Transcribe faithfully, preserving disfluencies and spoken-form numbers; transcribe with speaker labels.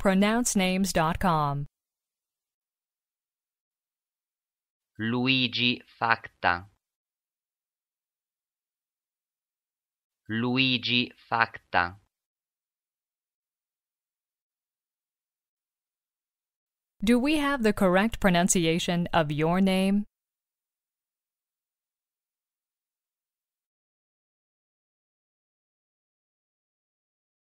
Speaker 1: pronounce names dot com.
Speaker 2: Luigi Facta. Luigi Facta.
Speaker 1: Do we have the correct pronunciation of your name?